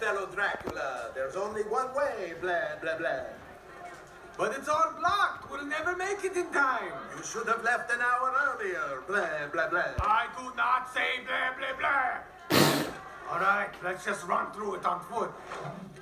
fellow Dracula. There's only one way, blah, blah, blah. But it's all blocked. We'll never make it in time. You should have left an hour earlier, blah, blah, blah. I do not say blah, blah, blah. All right, let's just run through it on foot.